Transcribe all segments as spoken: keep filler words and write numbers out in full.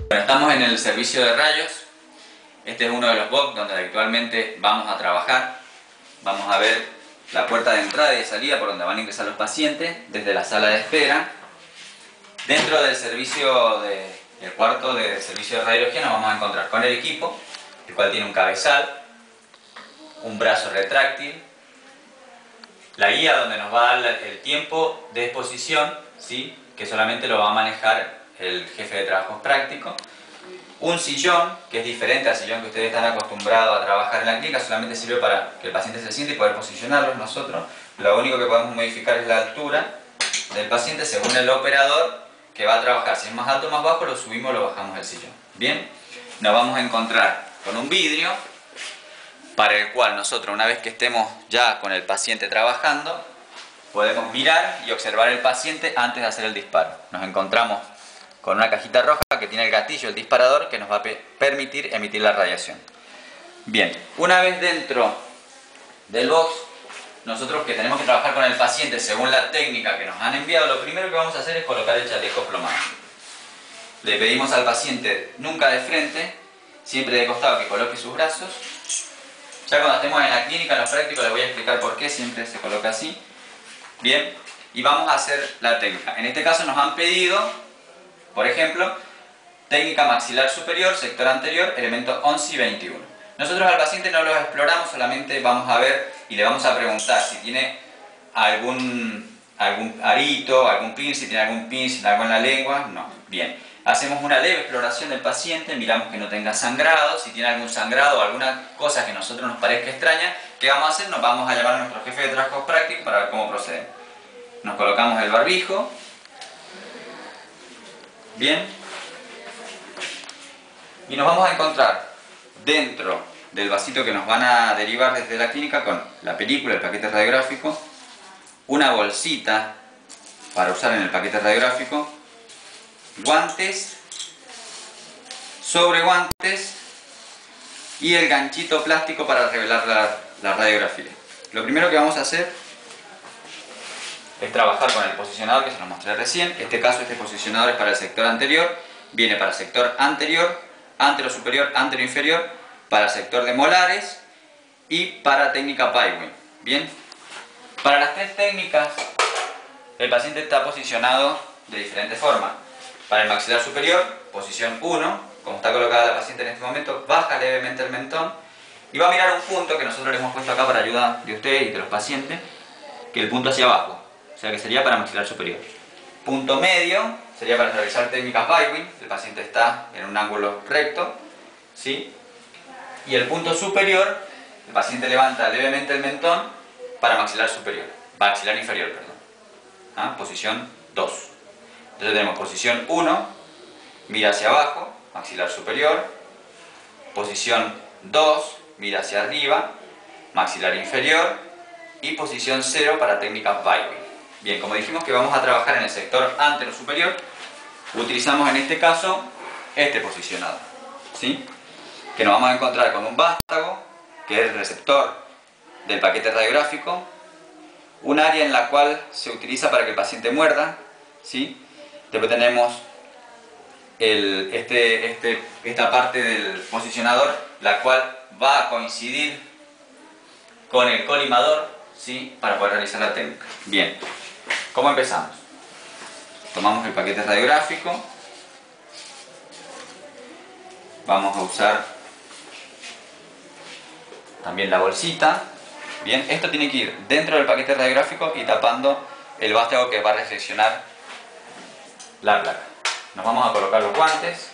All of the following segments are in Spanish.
Bueno, estamos en el servicio de rayos. Este es uno de los box donde habitualmente vamos a trabajar. Vamos a ver la puerta de entrada y de salida por donde van a ingresar los pacientes desde la sala de espera. Dentro del servicio de, el cuarto de servicio de radiología nos vamos a encontrar con el equipo, el cual tiene un cabezal, un brazo retráctil, la guía donde nos va a dar el tiempo de exposición, ¿sí?, que solamente lo va a manejar el jefe de trabajos prácticos, un sillón que es diferente al sillón que ustedes están acostumbrados a trabajar en la clínica, solamente sirve para que el paciente se siente y poder posicionarlo. Nosotros lo único que podemos modificar es la altura del paciente según el operador que va a trabajar. Si es más alto o más bajo, lo subimos o lo bajamos del sillón. Bien, nos vamos a encontrar con un vidrio para el cual nosotros, una vez que estemos ya con el paciente trabajando, podemos mirar y observar el paciente antes de hacer el disparo. Nos encontramos con una cajita roja que tiene el gatillo, el disparador, que nos va a permitir emitir la radiación. Bien, una vez dentro del box, nosotros que tenemos que trabajar con el paciente según la técnica que nos han enviado, lo primero que vamos a hacer es colocar el chaleco plomado. Le pedimos al paciente nunca de frente, siempre de costado, que coloque sus brazos. Ya cuando estemos en la clínica, en los prácticos, les voy a explicar por qué siempre se coloca así. Bien, y vamos a hacer la técnica. En este caso nos han pedido, por ejemplo, técnica maxilar superior, sector anterior, elemento once y veintiuno. Nosotros al paciente no los exploramos, solamente vamos a ver y le vamos a preguntar si tiene algún, algún arito, algún pin, si tiene algún pin, si tiene algo en la lengua. No. Bien, hacemos una leve exploración del paciente, miramos que no tenga sangrado. Si tiene algún sangrado o alguna cosa que a nosotros nos parezca extraña, ¿qué vamos a hacer? Nos vamos a llamar a nuestro jefe de trabajos prácticos para ver cómo procedemos. Nos colocamos el barbijo. Bien. Y nos vamos a encontrar dentro del vasito que nos van a derivar desde la clínica con la película, el paquete radiográfico, una bolsita para usar en el paquete radiográfico, guantes, sobre guantes y el ganchito plástico para revelar la, la radiografía. Lo primero que vamos a hacer es trabajar con el posicionador que se nos mostré recién. En este caso, este posicionador es para el sector anterior, viene para el sector anterior, antero superior, antero inferior, para el sector de molares y para técnica Bywin. Bien, para las tres técnicas el paciente está posicionado de diferente forma. Para el maxilar superior, posición uno, como está colocada la paciente en este momento, baja levemente el mentón y va a mirar un punto que nosotros le hemos puesto acá para ayuda de ustedes y de los pacientes, que es el punto hacia abajo, o sea que sería para maxilar superior. Punto medio sería para realizar técnicas Bywin, el paciente está en un ángulo recto, ¿sí? Y el punto superior, el paciente levanta levemente el mentón para maxilar superior, maxilar inferior, perdón. ¿Ah? Posición dos. Entonces tenemos posición uno, mira hacia abajo, maxilar superior. Posición dos, mira hacia arriba, maxilar inferior. Y posición cero para técnicas Bywin. Bien, como dijimos que vamos a trabajar en el sector antero superior, utilizamos en este caso este posicionador, ¿sí?, que nos vamos a encontrar con un vástago, que es el receptor del paquete radiográfico, un área en la cual se utiliza para que el paciente muerda, ¿sí? Después tenemos el, este, este, esta parte del posicionador, la cual va a coincidir con el colimador, ¿sí?, para poder realizar la técnica. Bien, ¿cómo empezamos? Tomamos el paquete radiográfico, vamos a usar también la bolsita. Bien, esto tiene que ir dentro del paquete radiográfico y tapando el vástago que va a reseccionar la placa. Nos vamos a colocar los guantes.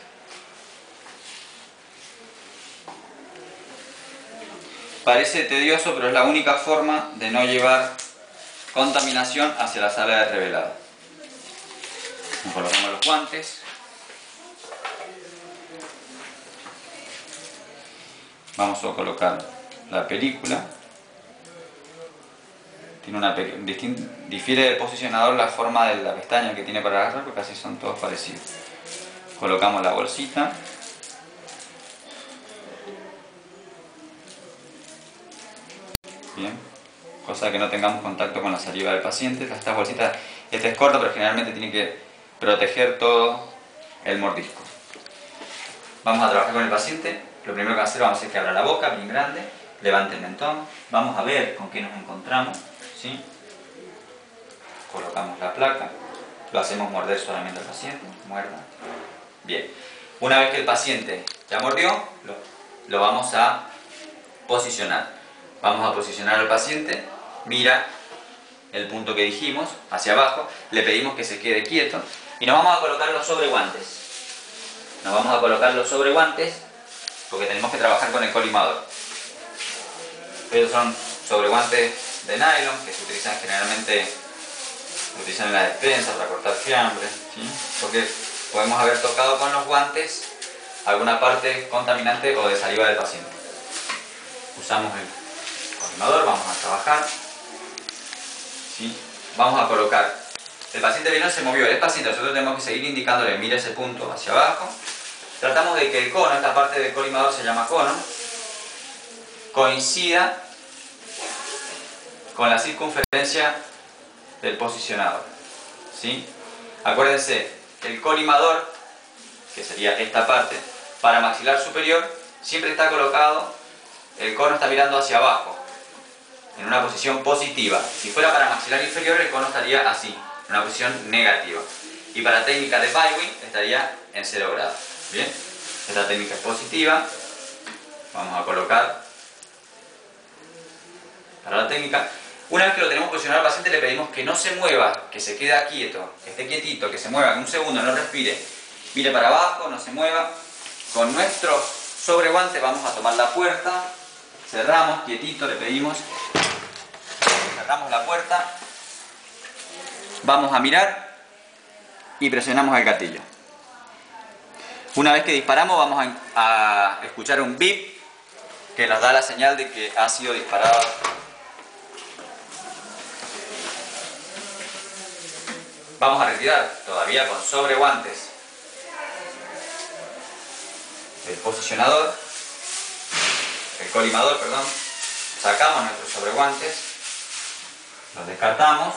Parece tedioso, pero es la única forma de no llevar contaminación hacia la sala de revelado. Nos colocamos los guantes. Vamos a colocar la película. Tiene una difiere del posicionador la forma de la pestaña que tiene para agarrar, porque casi son todos parecidos. Colocamos la bolsita. Bien, cosa que no tengamos contacto con la saliva del paciente. Estas bolsitas, esta es corta, pero generalmente tiene que proteger todo el mordisco. vamos a trabajar con el paciente. Lo primero que vamos a hacer, vamos a hacer que abra la boca bien grande, levante el mentón, vamos a ver con qué nos encontramos, ¿sí? Colocamos la placa, lo hacemos morder solamente al paciente, muerda. Bien, una vez que el paciente ya mordió, lo, lo vamos a posicionar. Vamos a posicionar al paciente, mira el punto que dijimos, hacia abajo, le pedimos que se quede quieto y nos vamos a colocar los sobreguantes. Nos vamos a colocar los sobreguantes porque tenemos que trabajar con el colimador. Estos son sobreguantes de nylon que se utilizan generalmente, se utilizan en la despensa para cortar fiambre, ¿sí? Porque podemos haber tocado con los guantes alguna parte contaminante o de saliva del paciente. Usamos el colimador, vamos a trabajar, ¿sí? Vamos a colocar. El paciente vino, se movió, el paciente, nosotros tenemos que seguir indicándole, mira ese punto hacia abajo. Tratamos de que el cono, esta parte del colimador se llama cono, coincida con la circunferencia del posicionador, ¿sí? Acuérdense, el colimador, que sería esta parte, para maxilar superior, siempre está colocado, el cono está mirando hacia abajo, en una posición positiva. Si fuera para maxilar inferior, el cono estaría así, en una posición negativa. Y para técnica de Bywin estaría en cero grados. Bien, esta técnica es positiva. Vamos a colocar para la técnica. Una vez que lo tenemos posicionado al paciente, le pedimos que no se mueva, que se quede quieto, que esté quietito, que se mueva en un segundo, no respire. Mire para abajo, no se mueva. Con nuestro sobreguante vamos a tomar la puerta, cerramos, quietito, le pedimos, cerramos la puerta, vamos a mirar y presionamos el gatillo. Una vez que disparamos vamos a, a escuchar un bip que nos da la señal de que ha sido disparado. Vamos a retirar todavía con sobreguantes el posicionador, el colimador, perdón. Sacamos nuestros sobreguantes, los descartamos,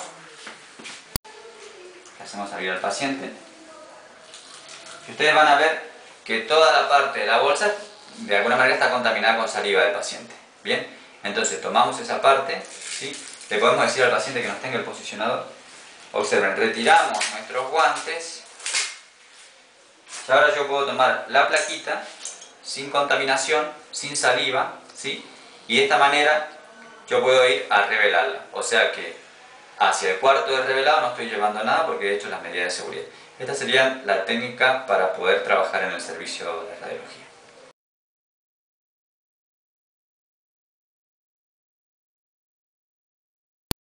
le hacemos salir al paciente. Y ustedes van a ver que toda la parte de la bolsa de alguna manera está contaminada con saliva del paciente. Bien, entonces tomamos esa parte, ¿sí? Le podemos decir al paciente que nos tenga el posicionador. Observen, retiramos nuestros guantes y ahora yo puedo tomar la plaquita sin contaminación, sin saliva, ¿sí? Y de esta manera yo puedo ir a revelarla, o sea que hacia el cuarto de revelado no estoy llevando nada porque he hecho las medidas de seguridad. Esta sería la técnica para poder trabajar en el servicio de radiología.